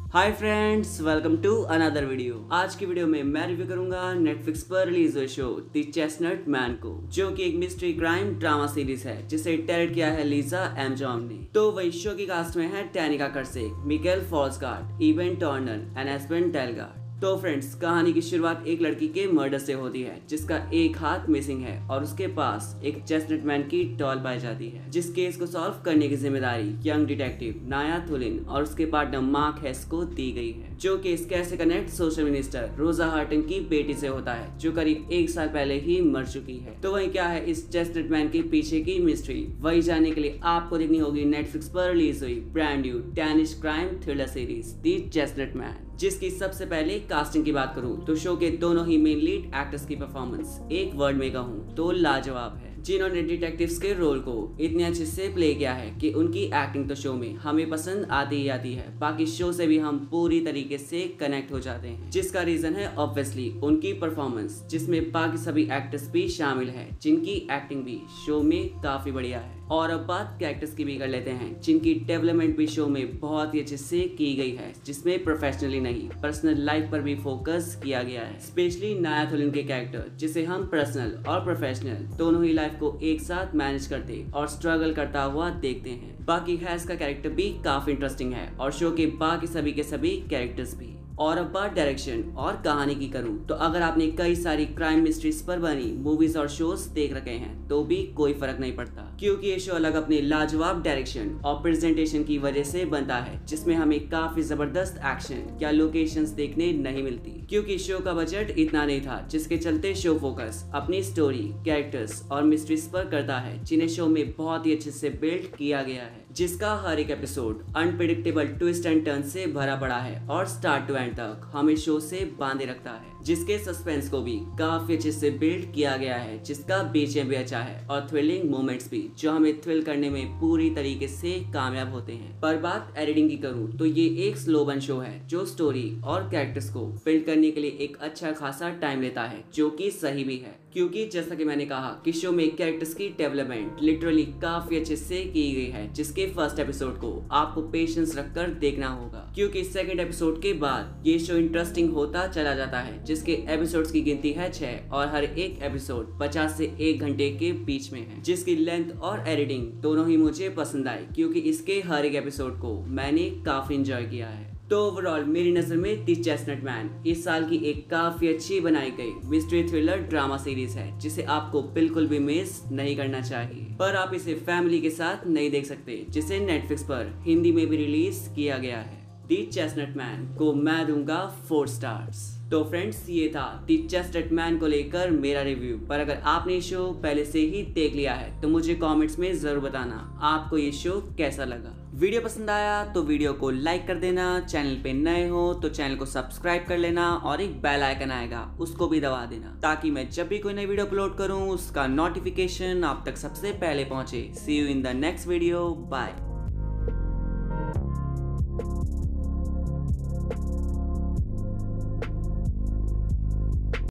Hi friends, welcome to another video. आज की video में मैं रिव्यू करूंगा नेटफ्लिक्स पर रिलीज हुए शो द चेस्टनट मैन को, जो कि एक मिस्ट्री क्राइम ड्रामा सीरीज है जिसे डायरेक्ट किया है लीजा एमजॉन ने। तो वही शो की कास्ट में है Danica Curcic, Mikkel Folsgaard, Iben Dorner and Esben Dalgaard. तो फ्रेंड्स, कहानी की शुरुआत एक लड़की के मर्डर से होती है जिसका एक हाथ मिसिंग है और उसके पास एक चेस्टनट मैन की डॉल पाई जाती है, जिस केस को सॉल्व करने की जिम्मेदारी यंग डिटेक्टिव नाया थुलिन और उसके पार्टनर मार्क हेस को दी गई है। जो केस कैसे connect social minister Rosa Hartung की बेटी से होता है जो करीब 1 साल पहले ही मर चुकी है। तो वही क्या है इस चेस्टनट मैन के पीछे की मिस्ट्री, वही जानने के लिए आपको देखनी होगी नेटफ्लिक्स पर रिलीज हुई brand new Danish crime thriller series the Chestnut Man, जिसकी सबसे पहले कास्टिंग की बात करूं तो शो के दोनों ही मेन लीड एक्टर्स की परफॉर्मेंस एक वर्ड में कहूं तो लाजवाब है, जिन्होंने डिटेक्टिव्स के रोल को इतने अच्छे से प्ले किया है कि उनकी एक्टिंग तो शो में हमें पसंद आती ही आती है। बाकी शो से भी हम पूरी तरीके से कनेक्ट हो जाते हैं, जिसका रीजन है ऑब्वियसली उनकी परफॉर्मेंस, जिसमें बाकी सभी एक्टर्स भी शामिल है जिनकी एक्टिंग भी शो में काफी बढ़िया है। और अब बात कैरेक्टर्स की भी कर लेते हैं, जिनकी डेवलपमेंट भी शो में बहुत ही अच्छे से की गई है, जिसमें प्रोफेशनली नहीं पर्सनल लाइफ पर भी फोकस किया गया है। स्पेशली नाया थुलिन के कैरेक्टर, जिसे हम पर्सनल और प्रोफेशनल दोनों ही लाइफ को एक साथ मैनेज करते और स्ट्रगल करता हुआ देखते हैं। बाकी हैस का कैरेक्टर भी काफी इंटरेस्टिंग है और शो के बाकी सभी के सभी कैरेक्टर्स भी। और अब बात डायरेक्शन और कहानी की करूं तो अगर आपने कई सारी क्राइम मिस्ट्रीज पर बनी मूवीज और शोज देख रखे हैं तो भी कोई फर्क नहीं पड़ता, क्योंकि ये शो अलग अपने लाजवाब डायरेक्शन और प्रेजेंटेशन की वजह से बनता है, जिसमें हमें काफी जबरदस्त एक्शन या लोकेशंस देखने नहीं मिलती, क्योंकि शो का बजट इतना नहीं था, जिसके चलते शो फोकस अपनी स्टोरी, कैरेक्टर्स और मिस्ट्रीज पर करता है, जिन्हें शो में बहुत ही अच्छे से बिल्ड किया गया है, जिसका हर एक episode unpredictable twist and turn से भरा पड़ा है और स्टार्ट टू एंड तक हमें शो से बांधे रखता है, जिसके सस्पेंस को भी काफी अच्छे से बिल्ड किया गया है, जिसका बीजीएम भी अच्छा है और थ्रिलिंग मोमेंट्स भी जो हमें थ्रिल करने में पूरी तरीके से कामयाब होते हैं। पर बात एडिटिंग की करूं तो ये एक स्लो बर्न शो है जो स्टोरी और कैरेक्टर्स को बिल्ड करने के लिए एक अच्छा खासा टाइम लेता है, जो कि सही भी है, क्योंकि जैसा कि मैंने कहा कि शो में कैरेक्टर्स की डेवलपमेंट लिटरली काफी अच्छे से की गई है, जिसके फर्स्ट एपिसोड को आपको पेशेंस रखकर देखना होगा, क्योंकि सेकंड एपिसोड के बाद ये शो इंटरेस्टिंग होता चला जाता है, जिसके एपिसोड्स की गिनती है 6 और हर एक एपिसोड 50 से 1 घंटे के बीच में है, जिसकी लेंथ और एडिटिंग दोनों ही मुझे पसंद आई, क्योंकि इसके हर एक एपिसोड को मैंने काफी एंजॉय किया है। तो ओवरऑल मेरी नजर में द चेस्टनट मैन इस साल की एक काफी अच्छी बनाई गई मिस्ट्री थ्रिलर ड्रामा सीरीज है, जिसे आपको बिल्कुल भी मिस नहीं करना चाहिए। पर आप इसे फैमिली के साथ नहीं देख सकते, जिसे नेटफ्लिक्स पर हिंदी में भी रिलीज किया गया है। द चेस्टनट मैन को मैं दूंगा 4 स्टार्स। तो फ्रेंड्स, ये था द चेस्टनट मैन को लेकर मेरा रिव्यू। पर अगर आपने शो पहले से ही देख लिया है तो मुझे कमेंट्स में जरूर बताना आपको ये शो कैसा लगा। वीडियो पसंद आया तो वीडियो को लाइक कर देना, चैनल पे नए हो तो चैनल को सब्सक्राइब कर लेना और एक बेल आइकन आएगा उसको भी दबा देना, ताकि मैं जब भी कोई नई वीडियो अपलोड करूं उसका नोटिफिकेशन आप तक सबसे पहले पहुंचे। See you in the next video, bye.